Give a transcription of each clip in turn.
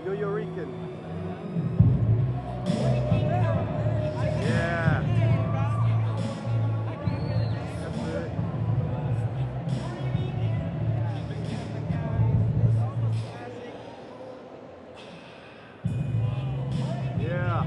Yo-Yo Rican. Yeah. That's it. Yeah.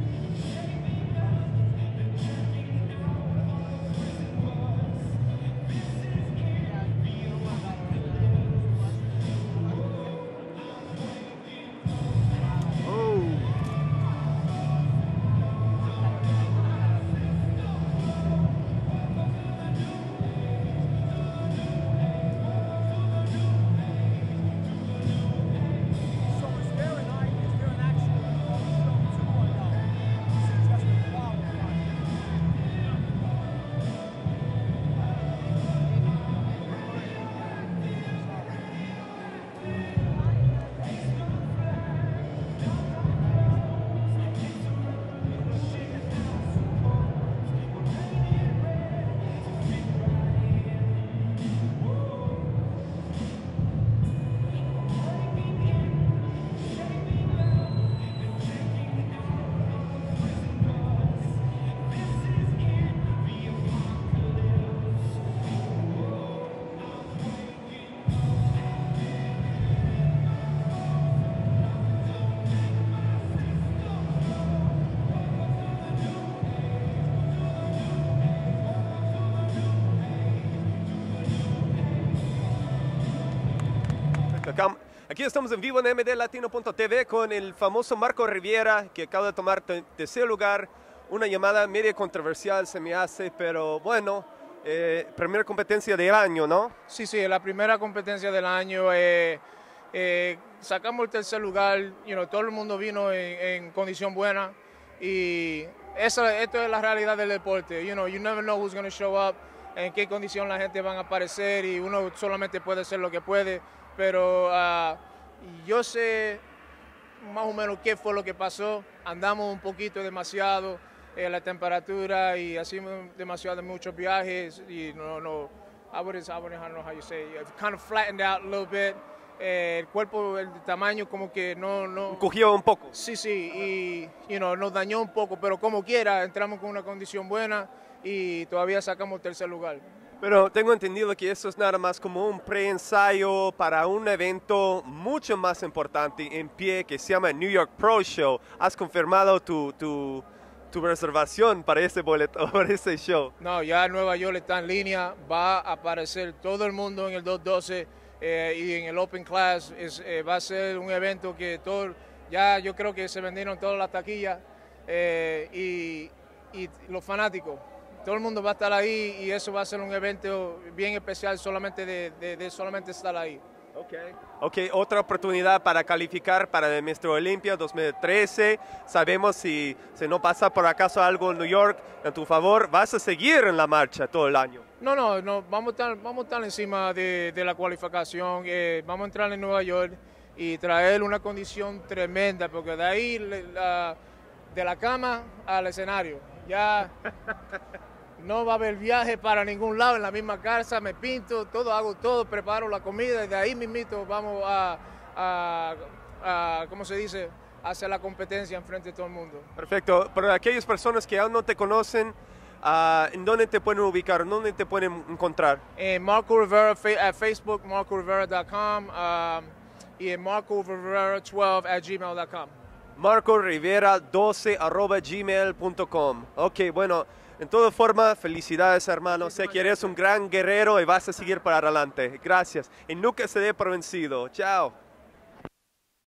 Aquí estamos en vivo en mdlatino.tv con el famoso Marco Rivera, que acaba de tomar tercer lugar. Una llamada media controversial se me hace, pero bueno, primera competencia del año, ¿no? Sí, la primera competencia del año. Sacamos el tercer lugar, todo el mundo vino en condición buena y esto es la realidad del deporte. You never know who's going to show up, en qué condición la gente va a aparecer y uno solamente puede hacer lo que puede. Pero yo sé más o menos qué fue lo que pasó. Andamos un poquito demasiado, la temperatura y así demasiado muchos viajes y I wouldn't know how you say it. It kind of flattened out a little bit. El cuerpo, el tamaño como que no Cogió un poco. Sí, y nos dañó un poco, pero como quiera entramos con una condición buena y todavía sacamos tercer lugar. Pero tengo entendido que eso es nada más como un preensayo para un evento mucho más importante en pie que se llama New York Pro Show. ¿Has confirmado tu reservación para ese boleto, para ese show? No, ya Nueva York está en línea, va a aparecer todo el mundo en el 212 y en el Open Class. Va a ser un evento que ya yo creo que se vendieron todas las taquillas y los fanáticos. Todo el mundo va a estar ahí y eso va a ser un evento bien especial solamente de solamente estar ahí. Ok, otra oportunidad para calificar para el Mr. Olympia 2013. Sabemos si no pasa por acaso algo en New York en tu favor, vas a seguir en la marcha todo el año. No, vamos a estar encima de la cualificación. Vamos a entrar en Nueva York y traer una condición tremenda, porque de ahí, de la cama al escenario, ya no va a haber viaje para ningún lado, en la misma casa, me pinto, hago todo, preparo la comida y de ahí mismito vamos a ¿cómo se dice?, hacer la competencia enfrente de todo el mundo. Perfecto. Para aquellas personas que aún no te conocen, ¿en dónde te pueden ubicar? ¿En dónde te pueden encontrar? En Marco Rivera, Facebook, marcorivera.com y en marcorivera12@gmail.com. marcorivera12@gmail.com. Ok, bueno, en toda forma, felicidades, hermano. Sé que eres un gran guerrero y vas a seguir para adelante. Gracias. Y nunca se dé por vencido. Chao.